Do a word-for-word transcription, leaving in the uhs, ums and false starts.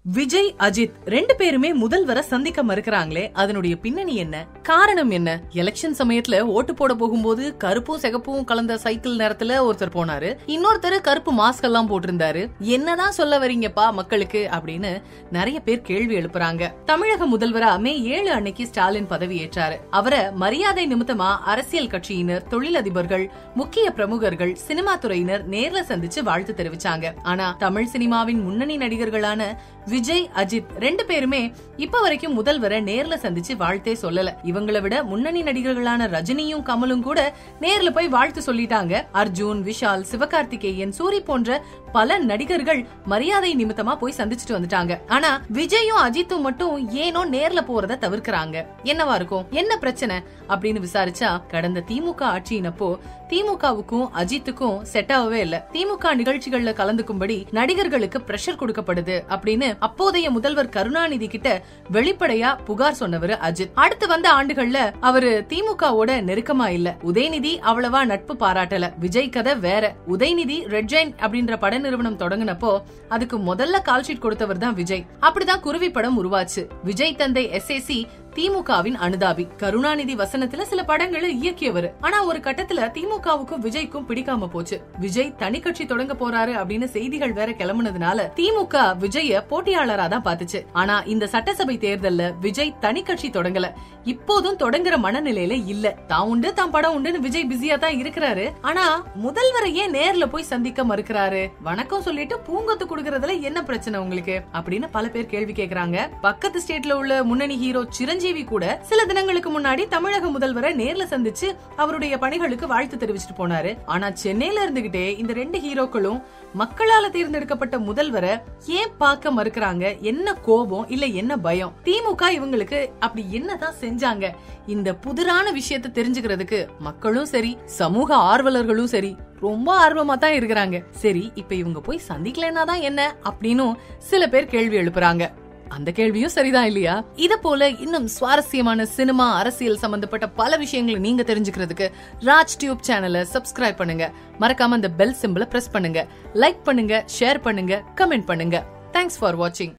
விஜய் அஜித் ரெண்டு பேருமே முதல்வரை சந்திக்க மறுக்கிறாங்களே, அதனுடைய பின்னணி என்ன, காரணம் என்ன? எலெக்ஷன் சமயத்துல ஓட்டு போட போகும்போது கருப்பும் சிகப்பும் கலந்த சைக்கிள் நேரத்துல ஒருத்தர் போனாரு, இன்னொருத்தர் கருப்பு மாஸ்க் எல்லாம் போட்டிருந்தாரு. என்னதான் சொல்ல வரீங்கப்பா மக்களுக்கு அப்படின்னு நிறைய பேர் கேள்வி எழுப்புறாங்க. தமிழக முதல்வரா மே ஏழு அன்னைக்கு ஸ்டாலின் பதவி ஏற்றாரு. அவரை மரியாதை நிமித்தமா அரசியல் கட்சியினர், தொழிலதிபர்கள், முக்கிய பிரமுகர்கள், சினிமா துறையினர் நேர்ல சந்திச்சு வாழ்த்து தெரிவிச்சாங்க. ஆனா தமிழ் சினிமாவின் முன்னணி நடிகர்களான விஜய், அஜித் ரெண்டு பேருமே இப்ப வரைக்கும் முதல்வரை நேர்ல சந்திச்சு வாழ்த்தே சொல்லல. இவங்களை விட முன்னணி நடிகர்களான ரஜினியும் கமலும் கூட நேர்ல போய் வாழ்த்து சொல்லிட்டாங்க. அர்ஜுன், விஷால், சிவகார்த்திகேயன், சூரி போன்ற பல நடிகர்கள் மரியாதை நிமித்தமா போய் சந்திச்சுட்டு வந்துட்டாங்க. ஆனா விஜயும் அஜித்தும் மட்டும் ஏனோ நேர்ல போறத தவிர்க்கிறாங்க. என்னவா இருக்கும், என்ன பிரச்சனை அப்படின்னு விசாரிச்சா, கடந்த திமுக ஆட்சியினப்போ திமுகவுக்கும் அஜித்துக்கும் செட் ஆகவே இல்ல. திமுக நிகழ்ச்சிகள்ல கலந்துக்கும்படி நடிகர்களுக்கு பிரஷர் கொடுக்கப்படுது அப்படின்னு அப்போதைய முதல்வர் கருணாநிதி கிட்ட வெளிப்படையா புகார் சொன்னவர் அஜித். அடுத்து வந்த ஆண்டுகள்ல அவரு திமுகவோட நெருக்கமா இல்ல. உதயநிதி அவ்வளவா நட்பு பாராட்டல. விஜய் கதை வேற. உதயநிதி ரெட் ஜெயின் அப்படின்ற பட நிறுவனம் தொடங்கினப்போ அதுக்கு முதல்ல கால்ஷீட் கொடுத்தவர் தான் விஜய். அப்படிதான் குருவி படம் உருவாச்சு. விஜய் தந்தை எஸ் ஏ சி திமுகவின் அனுதாபி. கருணாநிதி வசனத்துல சில படங்களை இயக்கியவர். ஆனா ஒரு கட்டத்துல திமுகவுக்கும் விஜய்க்கும் பிடிக்காம போச்சு. விஜய் தனி கட்சி தொடங்க போறாரு அப்படின்னு செய்திகள் வேற கிளம்புனதுனால திமுக விஜய போட்டியாளரா தான் பாத்துச்சு. ஆனா இந்த சட்டசபை தேர்தல்ல விஜய் தனி கட்சி தொடங்கல. இப்போதும் தொடங்குற மனநிலையில இல்ல. தான் உண்டு தான் படம் உண்டுன்னு விஜய் பிஸியா தான் இருக்கிறாரு. ஆனா முதல்வரை ஏன் நேர்ல போய் சந்திக்க மறுக்கிறாரு? வணக்கம் சொல்லிட்டு பூங்கொத்து குடுக்கறதுல என்ன பிரச்சனை உங்களுக்கு அப்படின்னு பல பேர் கேள்வி கேக்குறாங்க. பக்கத்து ஸ்டேட்ல உள்ள முன்னணி ஹீரோ சிரஞ்சீவி கூட சில தினங்களுக்கு முன்னாடி தமிழக முதல்வரை நேர்ல சந்திச்சு அவருடைய பணிகளுக்கு வாழ்த்து தெரிவிச்சுட்டு போனாரு. ஆனா சென்னையில இருந்துகிட்டே இந்த ரெண்டு ஹீரோக்களும் மக்களால தேர்ந்தெடுக்கப்பட்ட முதல்வரை ஏன் பார்க்க மறுக்கிறாங்க? என்ன கோபம், இல்ல என்ன பயம்? திமுக இவங்களுக்கு அப்படி என்னதான் செஞ்சாங்க? இந்த புதிரான விஷயத்தை தெரிஞ்சுக்கிறதுக்கு மக்களும் சரி, சமூக ஆர்வலர்களும் சரி ரொம்ப ஆர்வமா தான் இருக்கிறாங்க. சரி, இப்ப இவங்க போய் சந்திக்கலன்னா தான் என்ன அப்படின்னு சில பேர் கேள்வி எழுப்புறாங்க. அந்த கேள்வியும் சரிதான் இல்லையா? இத போல இன்னும் சுவாரஸ்யமான சினிமா, அரசியல் சம்பந்தப்பட்ட பல விஷயங்களை நீங்க தெரிஞ்சுக்கிறதுக்கு ராஜ் டியூப் சேனலை சப்ஸ்கிரைப் பண்ணுங்க. மறக்காம அந்த பெல் சிம்பலை பிரஸ் பண்ணுங்க. லைக் பண்ணுங்க, ஷேர் பண்ணுங்க, கமெண்ட் பண்ணுங்க. தேங்க்ஸ் ஃபார் வாட்சிங்.